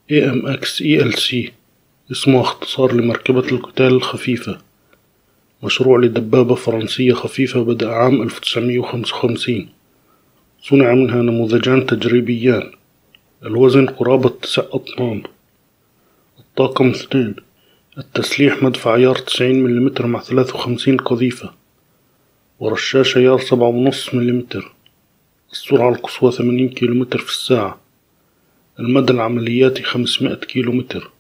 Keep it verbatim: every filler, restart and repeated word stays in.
إيه إم إكس إي إل سي اسمه اختصار لمركبة القتال الخفيفة، مشروع لدبابة فرنسية خفيفة بدأ عام ألف وتسعمائة وخمسة وخمسين. صنع منها نموذجان تجريبيان، الوزن قرابة تسع أطنان، الطاقم اثنين، التسليح مدفع عيار تسعين ملم مع ثلاثة وخمسين قذيفة، ورشاش عيار سبعة ونص ملم. السرعة القصوى ثمانين كيلومتر في الساعة. المدى العملياتي خمسمائة كيلومتر.